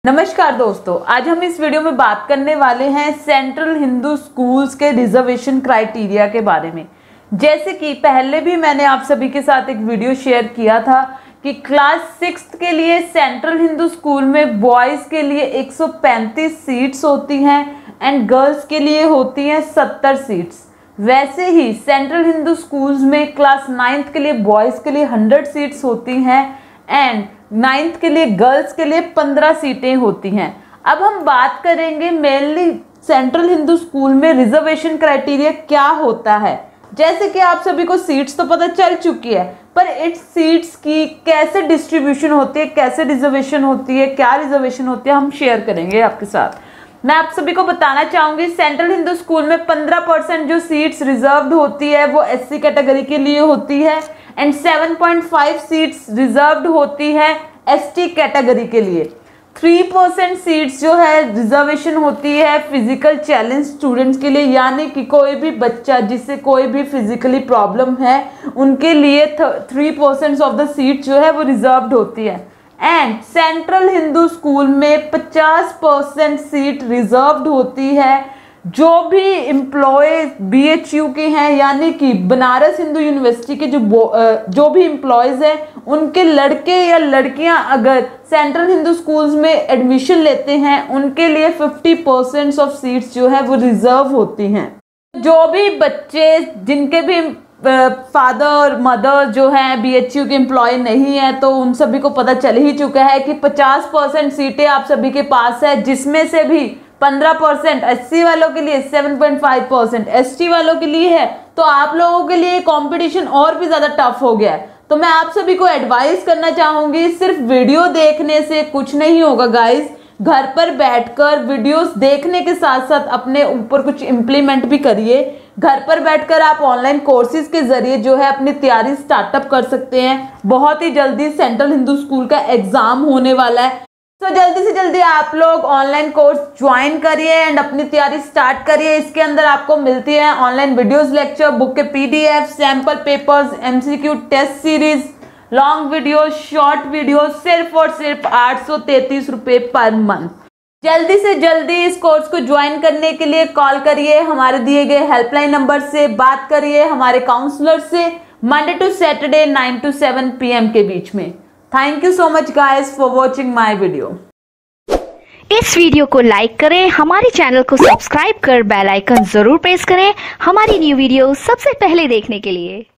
नमस्कार दोस्तों, आज हम इस वीडियो में बात करने वाले हैं सेंट्रल हिंदू स्कूल्स के रिजर्वेशन क्राइटेरिया के बारे में। जैसे कि पहले भी मैंने आप सभी के साथ एक वीडियो शेयर किया था कि क्लास 6 के लिए सेंट्रल हिंदू स्कूल में बॉयज़ के लिए 135 सीट्स होती हैं एंड गर्ल्स के लिए होती हैं 70 सीट्स। वैसे ही सेंट्रल हिंदू स्कूल्स में क्लास 9th के लिए बॉयज़ के लिए 100 सीट्स होती हैं एंड 9th के लिए गर्ल्स के लिए 15 सीटें होती हैं। अब हम बात करेंगे मेनली सेंट्रल हिंदू स्कूल में रिजर्वेशन क्राइटेरिया क्या होता है। जैसे कि आप सभी को सीट्स तो पता चल चुकी है, पर इस सीट्स की कैसे डिस्ट्रीब्यूशन होती है, कैसे रिजर्वेशन होती है, क्या रिजर्वेशन होती है, हम शेयर करेंगे आपके साथ। मैं आप सभी को बताना चाहूंगी सेंट्रल हिंदू स्कूल में 15% जो सीट्स रिजर्व्ड होती है वो एससी कैटेगरी के लिए होती है एंड 7.5 सीट्स रिजर्व्ड होती है एसटी कैटेगरी के लिए। 3% सीट्स जो है रिजर्वेशन होती है फिजिकल चैलेंज स्टूडेंट्स के लिए, यानी कि कोई भी बच्चा जिससे कोई भी फिजिकली प्रॉब्लम है उनके लिए 3% ऑफ द सीट जो है वो रिजर्व्ड होती है। एंड सेंट्रल हिंदू स्कूल में 50% सीट रिजर्व्ड होती है जो भी एम्प्लॉयज BHU के हैं, यानी कि बनारस हिंदू यूनिवर्सिटी के जो भी एम्प्लॉयज हैं उनके लड़के या लड़कियां अगर सेंट्रल हिंदू स्कूल्स में एडमिशन लेते हैं उनके लिए 50% ऑफ सीट्स जो है वो रिजर्व होती हैं। जो भी बच्चे जिनके भी फादर और मदर जो हैं BHU के एम्प्लॉय नहीं है तो उन सभी को पता चल ही चुका है कि 50% सीटें आप सभी के पास है, जिसमें से भी 15% SC वालों के लिए, 7.5% ST वालों के लिए है। तो आप लोगों के लिए कंपटीशन और भी ज़्यादा टफ हो गया है। तो मैं आप सभी को एडवाइस करना चाहूँगी, सिर्फ वीडियो देखने से कुछ नहीं होगा गाइज। घर पर बैठकर वीडियोस देखने के साथ साथ अपने ऊपर कुछ इम्प्लीमेंट भी करिए। घर पर बैठकर आप ऑनलाइन कोर्सेज के जरिए जो है अपनी तैयारी स्टार्टअप कर सकते हैं। बहुत ही जल्दी सेंट्रल हिंदू स्कूल का एग्जाम होने वाला है, तो जल्दी से जल्दी आप लोग ऑनलाइन कोर्स ज्वाइन करिए एंड अपनी तैयारी स्टार्ट करिए। इसके अंदर आपको मिलती है ऑनलाइन वीडियोस, लेक्चर, बुक के PDF, sample papers, MCQ test series, long video, short video, सिर्फ और सिर्फ 833 रुपये पर मंथ। जल्दी से जल्दी इस कोर्स को ज्वाइन करने के लिए कॉल करिए, हमारे दिए गए हेल्पलाइन नंबर से बात करिए हमारे काउंसलर से, Monday to Saturday 9 to 7 PM के बीच में। Thank you so much guys for watching my video. इस वीडियो को लाइक करें, हमारे चैनल को सब्सक्राइब कर बेल आइकन जरूर प्रेस करें हमारी न्यू वीडियो सबसे पहले देखने के लिए।